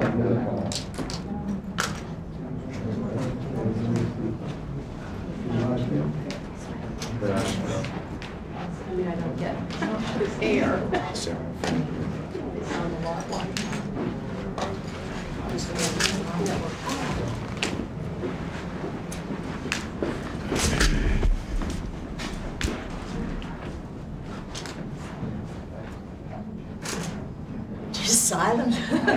I don't get his hair. Just silent.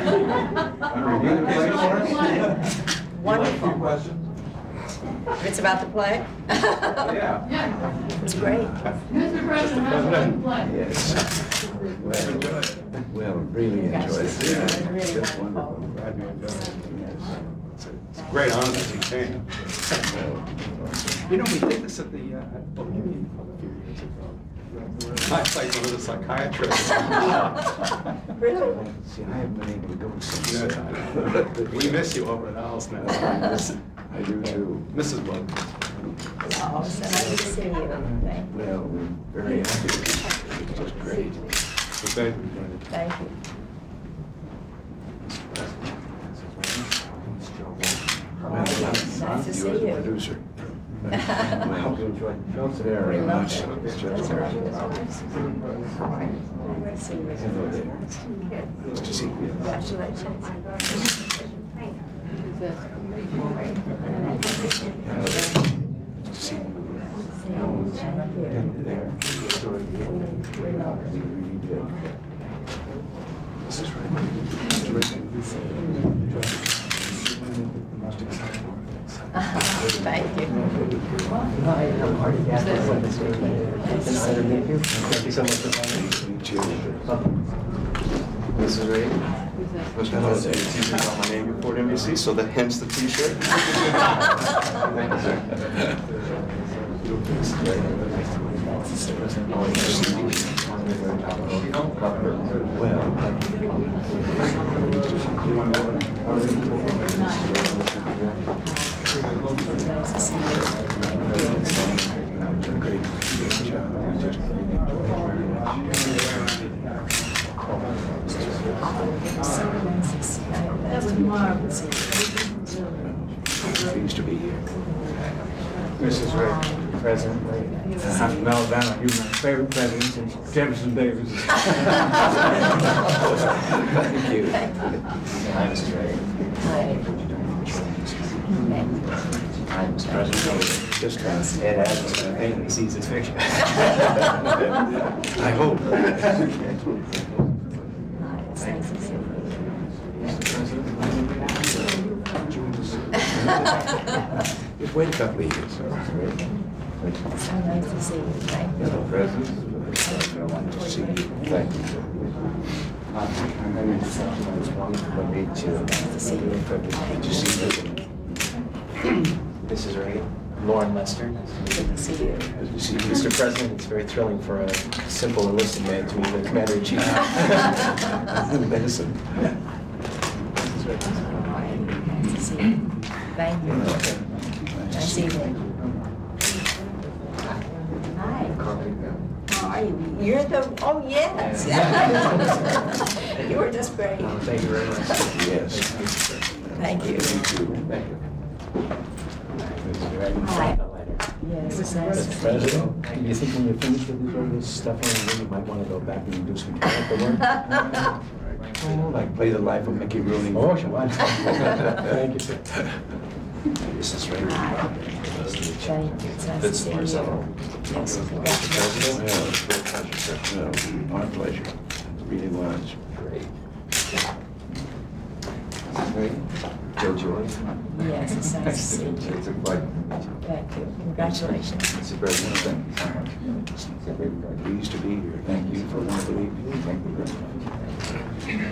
Wonderful. It's about the play? Yeah. It's great. Mr. President, how's the play? Yes. Well, enjoy it. Well, really enjoy it. Yeah, really Just wonderful. wonderful. Glad you enjoyed it. Yes. It's a great honor to be Caine. You know, we did this at the Bohemian Club a few years ago. I played one of the psychiatrists. Really? See, I haven't been able to go since. Yeah. We miss you over at Al's now. I do too. Mrs. Williams. Oh, so nice to see you. Thank you. Well, we're very happy. It's just great. Thank you. Nice to see You as a you. producer. We Very love much it. so. It's just That's great. right. Nice to see you. Hello there. Nice to see you. Congratulations. See you. Thank you. There. We love it. This is right. Thank you. Hi, I'm Marty Gaspar from the state. Nice to meet you. Thank you so much for coming. Meet you. Mrs. Reagan. Mr. Jose. It's usually got my name before NBC, so that hence the T-shirt. Thank you, sir. Nice to see you. So nice to see you. That was marvelous. Pleased to be here. Mrs. Reagan, President Reagan. From Alabama, he was my favorite president since Jefferson Davis. Thank you. Hi, Mrs. Reagan. Hi. Hi, Mr. President. Just Ed Adams, I think he sees his fiction. I hope. It's nice to see you. Just wait a couple of years. So nice to see you. Thank you. Hello, President. For a wonderful See you. evening. Thank you. I'm very exceptional. It's wonderful to meet you. Nice to see you. Good to see you. Mrs. Reagan, Lauren Lester. Good to see you. Good to see you. Mr. President, it's very thrilling for a simple enlisted man to meet the Commander-in-Chief. Medicine. Nice to see you. Thank you. Nice evening. Hi. How are you? You're the, oh yes. You were just great. Thank you very much. Yes. Thank you. Thank you. Hi. Yes, it's nice to Mr. see President, do you think when you're finished with all this stuff on you might want to go back and do some character work? Oh, like play the life of Mickey Rooney. Oh, sure. Thank you, sir. This is Reagan. Thank you. It's nice to see you. Yes, congratulations. Well, it's a great pleasure, sir. Well, our pleasure. It really was. Great. Joe Joy. Yes, it's nice to see you. It's a pleasure. Thank you. Congratulations. Mr. President, thank you so much. Pleased to be here. Thank you for one evening. Thank you very much.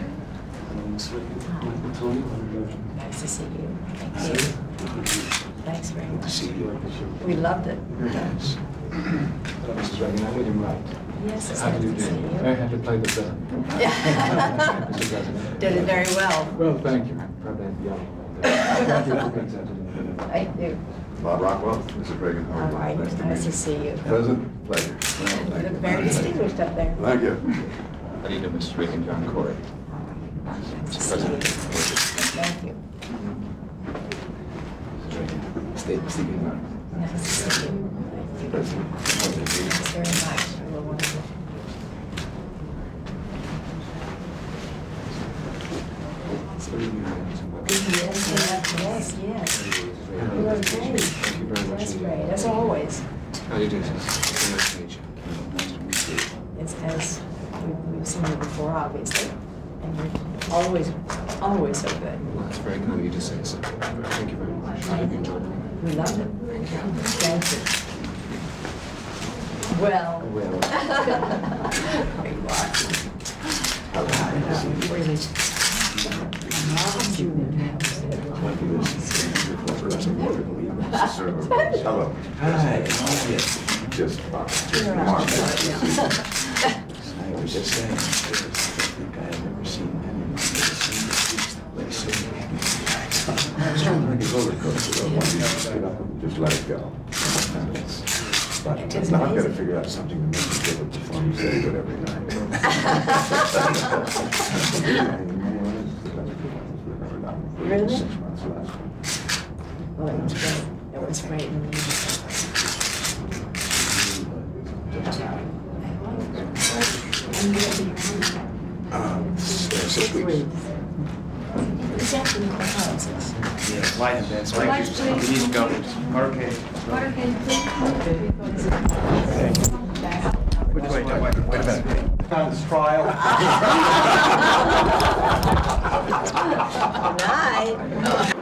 Nice to see you. Thank you. Thanks very Good to much. see you. We loved it. Yes. Mrs. Reagan, I heard him right. Yes, it's How nice did you to see do? you. I had to play the film. Yeah. Mr. President. Did it very well. Well, thank you. Probably had to yell. Thank you for consenting. Thank you. Bob Rockwell, Mrs. Reagan, All right. Nice to see you. President, pleasure. You look very distinguished up there. Thank you. How do you do, Mrs. Reagan? John Corey. Nice to Mr. see you. President. Thank you. Stay good now. Yes, thank you. Thanks very much. You were wonderful. Yes, yes. You're okay. Thank you very much. That's great, as always. How do you do this? Nice to meet you. Nice to meet you. It's as we've seen you before, obviously, and you're always so good. Well, that's very kind of you to say so. Thank you very much. I hope you enjoyed it. We loved it. Thank you. Well. Well. There you are. How about it? Really. Hello. Hi. Just You're Mark. I was just saying, I think I have never seen anyone like so happy. It's kind of like a roller coaster, though. Once you get up and just let it go. But now I've got to figure out something to make you give it before you say it every night. Really? 6 months last. Well, it was great. It was great. And 6 weeks. Exactly what houses. Yeah, light events. Lights, please. We need to go. Motorcade. Motorcade, please. Which way? Wait a minute. On this trial. Good night.